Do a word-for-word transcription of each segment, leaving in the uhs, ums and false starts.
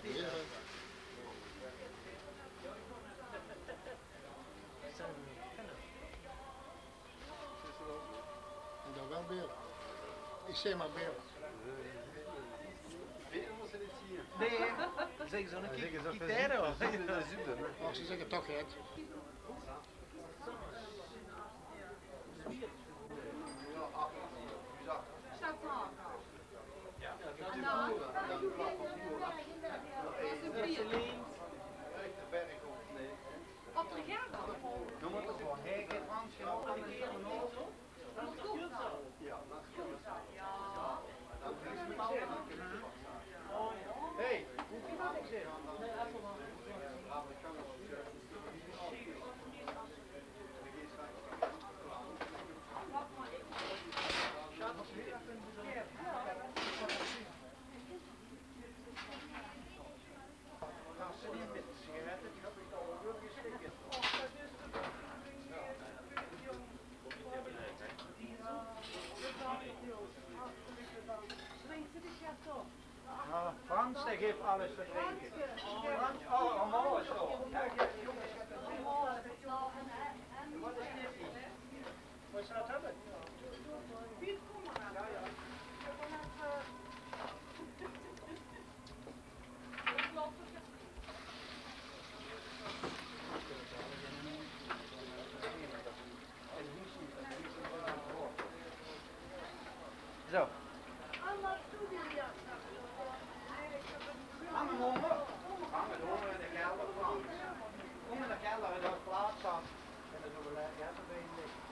weer. En dan wel weer. Ik zeg maar weer. Nee, zeg zo'n gitaar of? Oh, ze zeggen toch het. Op de jaar dan? Dan moet het gewoon heken, Fransje, al een keer een oog. Dat is goed zo. Hé, moet je wat ik zeg? Nou, Frans, die geeft alles te drinken. Frans, oh, allemaal is zo. Ja, jongens, wat is dit? Wat is dat hebben? Piet, kom maar aan. Ja, ja. Zo. Hangen honger. Hangen honger in de kelder van. Kom in de kelder en dat plaats aan. En dan doen we lekker even bij je liggen.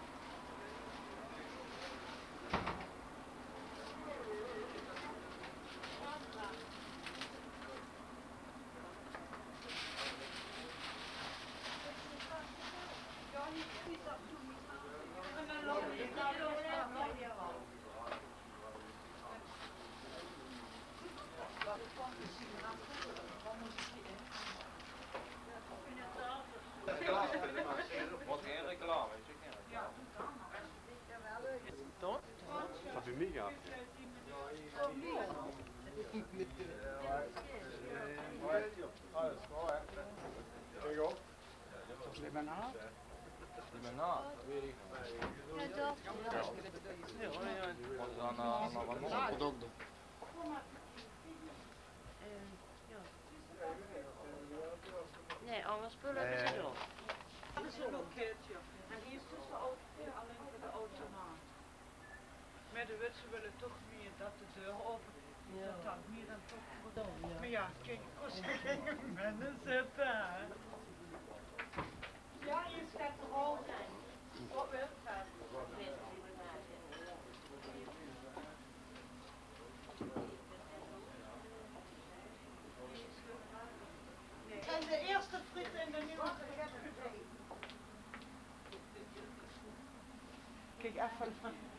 Wat geen reclame, is ook geen reclame. Toch? Dat u niet gaat. Ik ben aan. Die ben na, dat weet ik. Ja, toch? Wat dan aan wat nog? Wat ook doen. Nee, allemaal spullen hebben ze erop. Dat is een loketje. En hier is tussen de alleen voor de automaat. Maar de witsen willen toch meer dat de deur open is. Dat dan meer dan toch. Maar ja, kijk, als je geen mensen zitten. hè. Ja, je staat er al. Wat wil het? En de eerste friet in de nieuwe spaghetti. Kijk even.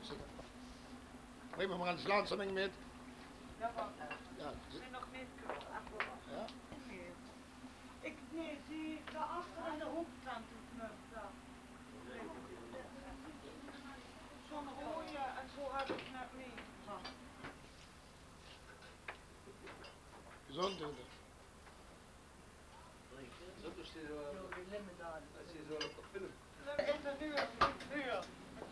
Neem maar aan de slaansaming met. Ja, wat? Ja, En nog niet kunnen. ja. Nee. Ik, nee, zie daarachter aan de hoekkant daar. Zo'n rode en zo had ik net meegebracht. Gezond doen. Zo, dus je zo op de film. In de nieuwe uur.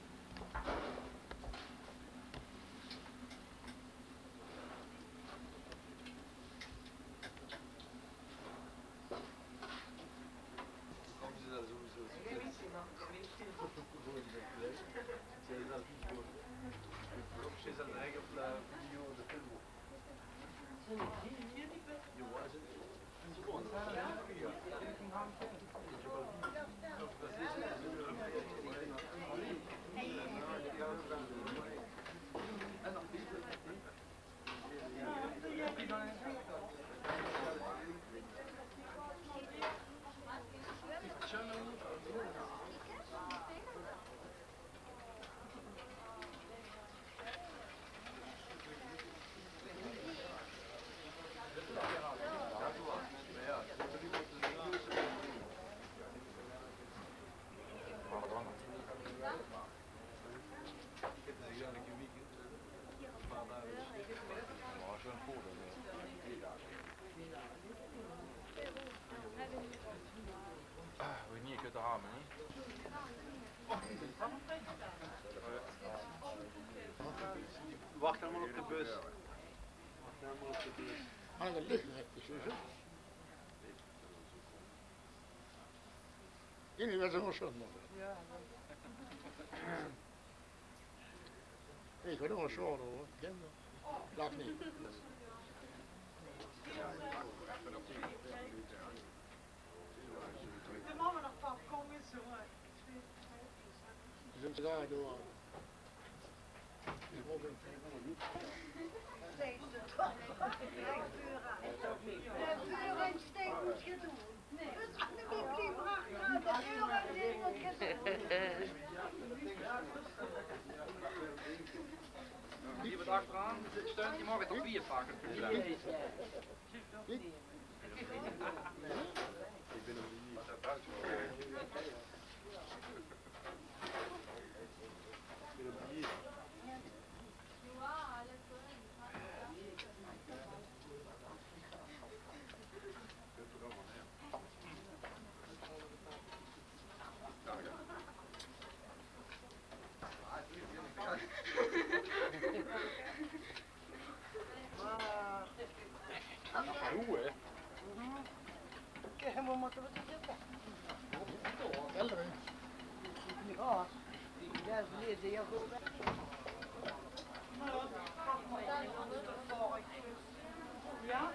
Komen ze daar sowieso. Ze zijn er echt op de video de film. Je was het. En ze gewoon. En dan Ja, men niet. Wacht allemaal op de bus. Wacht allemaal op de bus. Aan de lichthekjes, zo. Jullie werden nog zo nog. Ja, Ik weet nog een soort hoor. Ik ken dat. Laat niet. de mama nog van komen zo. Ze zijn daar door. Ik hoop het. Die wat achteraan steunt, die mag het op vier pakken. Helemaal moeten we zitten. Elderen. Ja, daar is heel goed. Ja?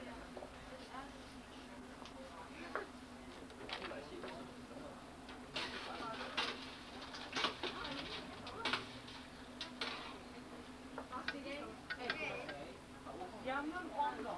Ja, mijn oorlog.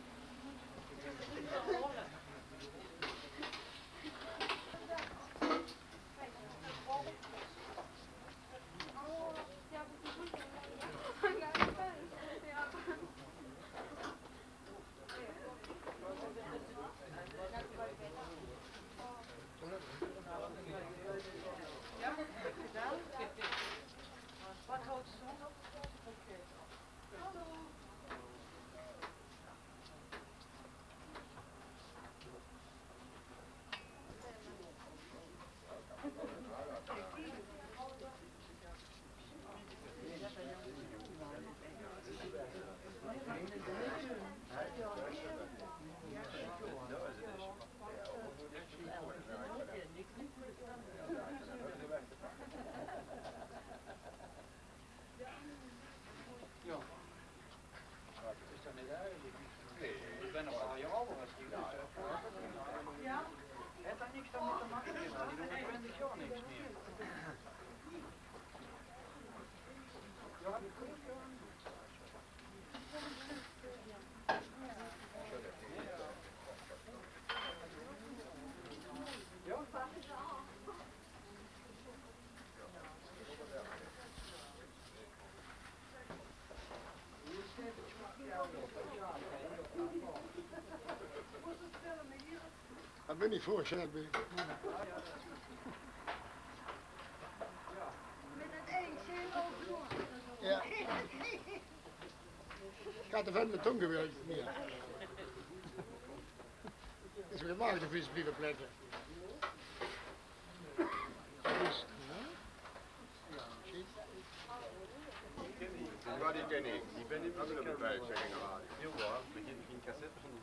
Ja, gedaan. Wat houdt ze op? Oké. Hallo. Ik ben nog wel jong ouder als die. Ja? Het heeft niks daarmee te maken, die doen twintig jaar niks meer. Dat ben ik voorgesteld. Met het eentje ook door. Ja. Gaat de vent de tong gewerkt meer. Is weer maar de vis blijven pletten. Dus, Ja, die ken ik. Die ben ik niet op de vijf, zeg ik al. Heel waar, begin geen cassette van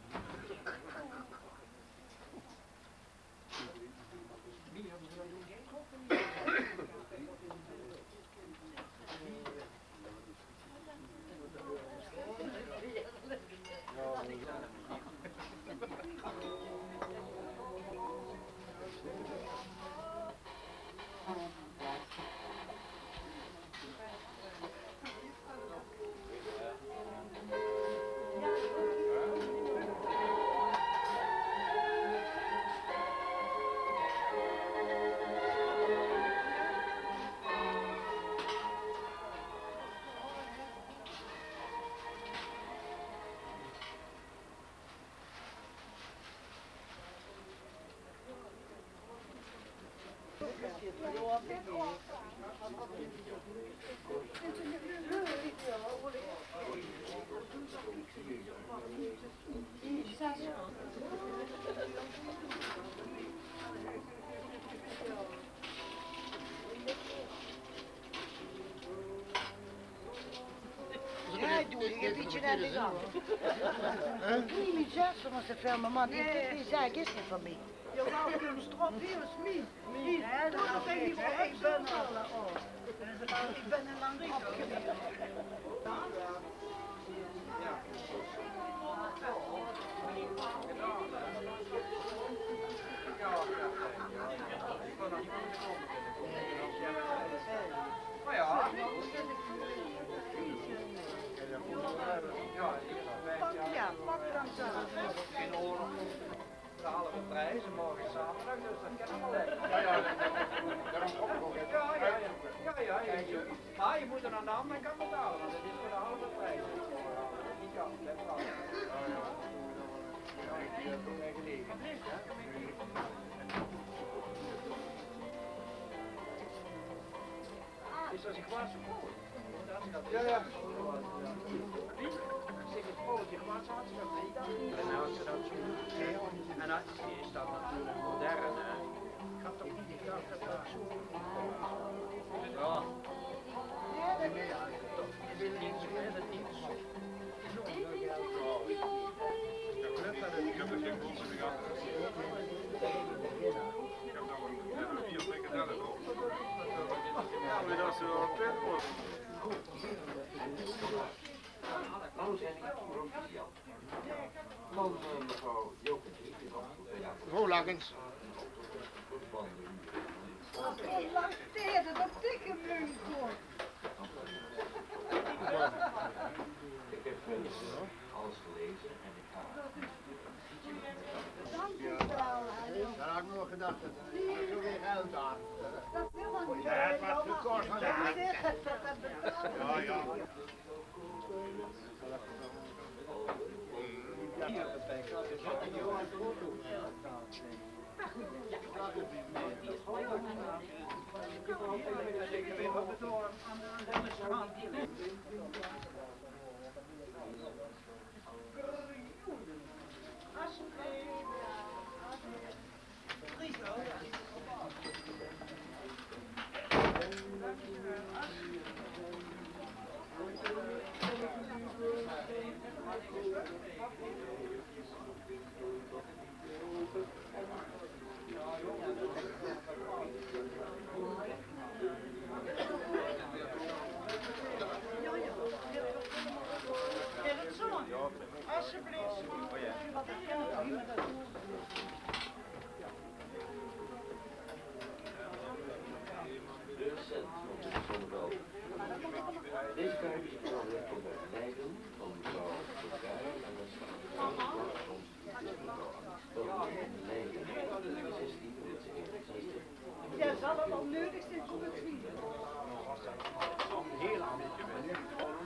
Ja. ik doe ik een beetje naar de gang. Hè? Doe je niet zelf zoals de filmen, man. Die, die zaak is niet van mij. Je wou kunnen strop, hier is Mie. Mie, doe nog even voor ik ben al. Ik ben een lang opgewezen. Maar ja. Ja, pak dan zo. Geen oorlog. De halve prijs en morgen is zaterdag, dus dat kan allemaal lekker. Ja, ja, daarom kom ik ook even. Ja, ja, ja. Ja, ja, ja, ja. Maar je moet er aan de andere kant betalen, want het is voor de halve prijs. Die kant, dat is wel. Ja, ja. Ja, ik heb het echt gelegen. Is dat een kwaad zo groot? Ja, ja. Zeg het polletje kwaad zo hard, dat weet ik. En nou is het ook zo. En dat is dat natuurlijk modern. Ik had toch niet gedacht dat dat zo. Ja. Je wil niet zo, hè, dat niet zo. Ik heb er geen boel meer aan. Ik heb nog een vier frikadellen op. Ja, maar dat is wel pret wordt. Van mevrouw Joke. Rolakens. Ik lanceerde dat dikke munkel. Ik heb alles gelezen en ik ga. Dank u wel. Daar had ik nog gedacht. Dat is zo weer geld daar. Dat wil ik Ja, het was te kort van de Ja, ja. Alsjeblieft. Deze kaart is belangrijk voor de leiding van mevrouw Verkij en dat is van mevrouw leiding zestien zestien. Ja, zal het al nodig zijn voor het vieren? Heel aan dit geweest.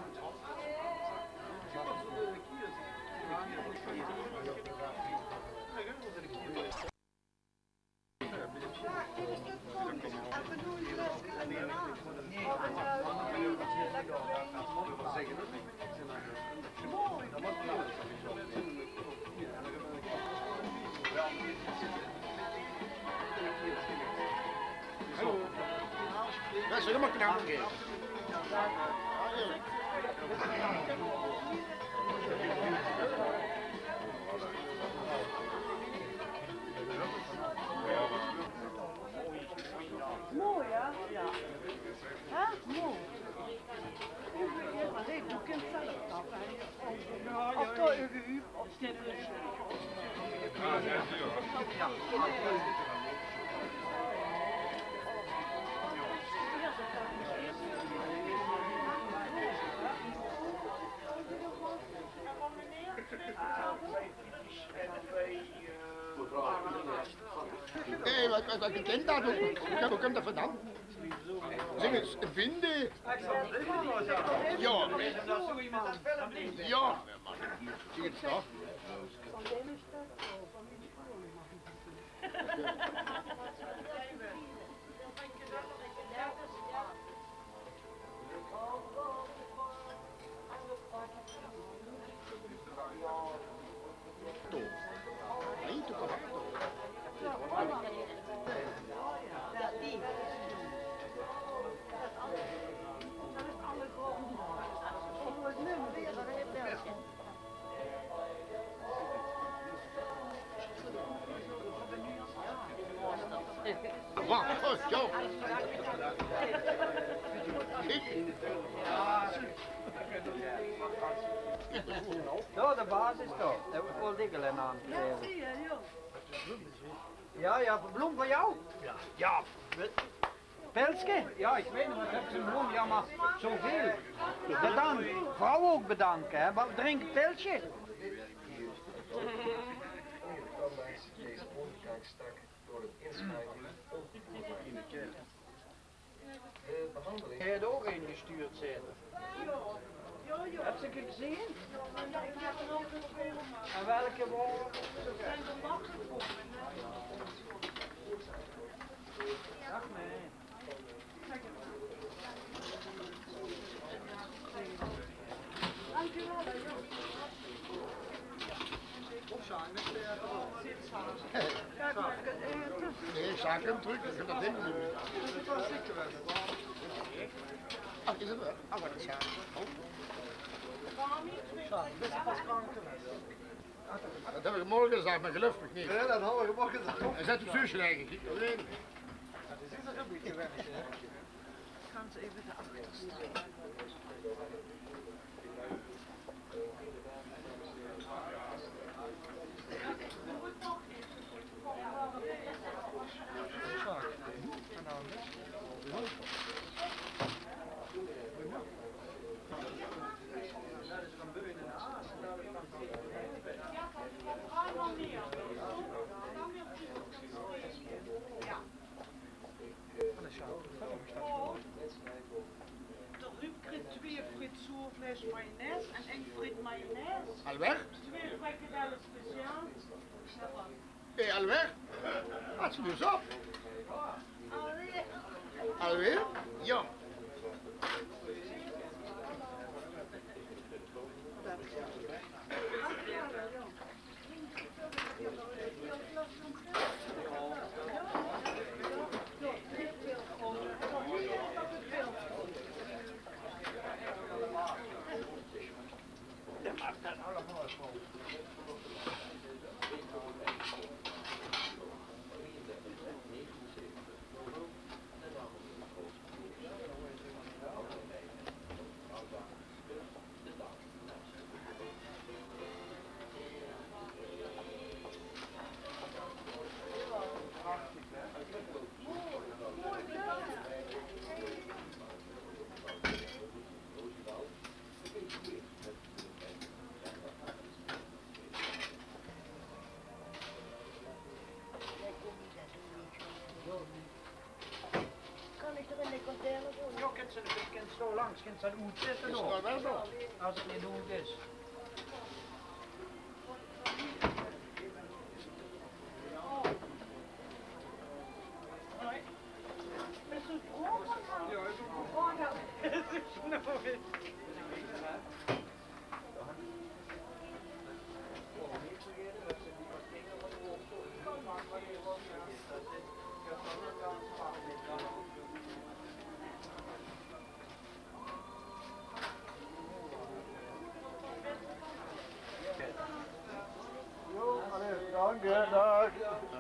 Dat is helemaal knap gegeven. Mooi, hè? Ja. Hè? Mooi. Maar nee, doe kunt zelf af. Of door uw gehuurd, of dit is. Ja, zes uur. Hé, wat, wat, wat kent dat ook? Ja, hoe komt dat vandaan? Zeg eens, vinden? Ja, ja, man. Zie je het toch? Nee, toch wel. Ja, die. Dat is alle grote. Voor het nummer. oh, zo. Ik? Nou, de basis toch. Dat hebben we vol diggelen aan gegeven. Ja, ja, bloem van jou? Ja. Ja. Pelske? Ja, ik weet nog, wat heb je een bloem? Ja, maar zoveel. Bedankt. Vrouw ook bedanken, hè. Wat drink een pilsje? Deze onderkijk stak door het inschrijven in de kerk. De behandeling. Hij had ook ingestuurd zitten. Heb je het gezien? En welke woorden? Dag nee. Nee, ik zag hem terug, ik heb dat ding niet meer. Ach, is het wel? Ah, wat is het? Dat heb ik morgen gezegd, maar geloof me niet. Ja, dat hadden we morgen gezegd. Hij zet op zusje eigenlijk, ik alleen. Dat is iets een beetje weg, hè. Gaan ze even de achterste. De Ruud kreeg twee friet soervlees mayonaise en één friet mayonaise. Al weg? Twee frikadellen speciaal. Hé, hey, al weg? Had ze dus op? Alweer. Alweer? Ja. Ja, kent ze kent zo langs, kent ze een oet zitten Is nog. het nou wel zo? Als het niet goed is. Is het brood? Ja, is het brood. Jo, allee, dank je, dag.